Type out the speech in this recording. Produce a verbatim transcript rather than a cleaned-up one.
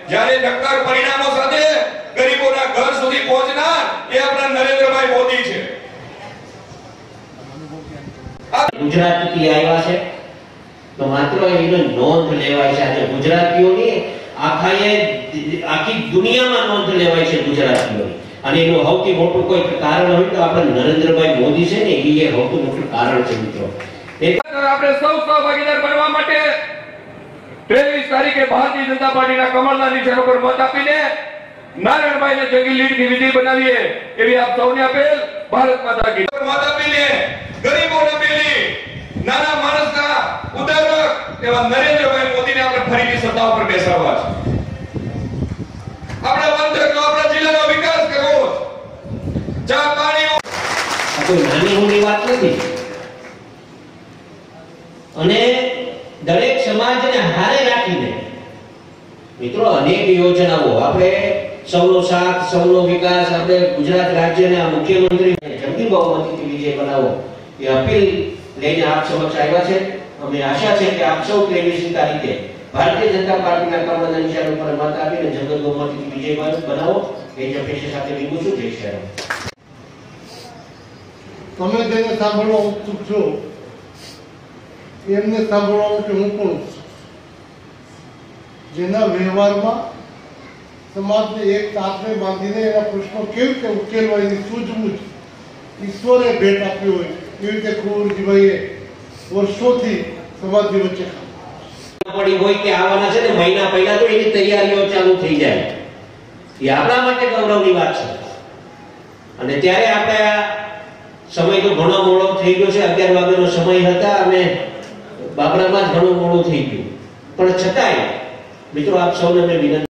જ્યારે નક્કર પરિણામો સાથે ગરીબોના ઘર સુધી પહોંચનાર એ આપણા નરેન્દ્રભાઈ મોદી છે। ગુજરાતથી આવ્યા છે તો માત્ર એનો નોંધ લેવાય છે। આજે ગુજરાતીઓની આખાએ આખી દુનિયામાં નોંધ લેવાય છે ગુજરાતીઓની, અને એનું સૌથી મોટું કોઈ કારણ હોય તો આપણે નરેન્દ્રભાઈ મોદી છે ને, એ સૌથી મોટું કારણ છે મિત્રો। આપણે સૌ સહભાગીદાર બનવા માટે ત્રેવીસ તારીખે ભારતીય જનતા પાર્ટીના કમળના નિશાન પર મત આપીને નારાયણભાઈને જંગી લીડની વિજય બનાવીએ એવી આપ સૌને અપીલ। ભારત માતા કી મત આપીને ગરીબોને પેલી નાના માણસના ઉદારક એવા નરેન્દ્રભાઈ મોદીને આપણે ફરીથી સત્તા ઉપર બેસાડવા છે। આપણા વંચકો આપણા જિલ્લાનો વિકાસ કરવો છે। ચા પાણી આ કોઈ નાની મોટી વાત નથી, અને દરેક સમાજને હારે રાખીને મિત્રો અનેક યોજનાઓ આપણે સૌનો સાથ સૌનો વિકાસ આપણે ગુજરાત રાજ્યના મુખ્યમંત્રી જંગી બહુમતીથી વિજય બનાવો એ અપીલ લઈને આપ સમક્ષ આવ્યા છે। અમે આશા છે કે આપ સૌ ત્રેવીસમી તારીખે ભારતીય જનતા પાર્ટીના કમળના નિશાન ઉપર મત આપીને જંગી બહુમતીથી વિજય બનાવો એ જ અપેક્ષા સાથે વિનંતી છું। જય શ્રી રામ। તમે જેને સાંભળવા ઉત્સુક છો એમને સાંભળવા માટે હું પણ ઉત્સુક, જેના વ્યવહારમાં સમાજને એક સાથે બાંધીને એના પ્રશ્નો કેવી રીતે ઉકેલવા એની સૂઝબૂઝ ઈશ્વરે ભેટ આપી હોય એવી રીતે કુંવરજીભાઈએ વર્ષોથી સમાજની વચ્ચે પડી હોય કે આવવાના છે ને મહિના પહેલા તો એની તૈયારીઓ ચાલુ થઈ જાય, એ આપણા માટે ગૌરવની વાત છે। અને ત્યારે આપણે સમય તો ઘણો મોડો થઈ ગયો છે, અગિયાર વાગ્યાનો સમય હતા અને બાબરામાં જ ઘણું મોડું થઈ ગયું, પણ છતાંય મિત્રો આપ સૌને મેં વિનંતી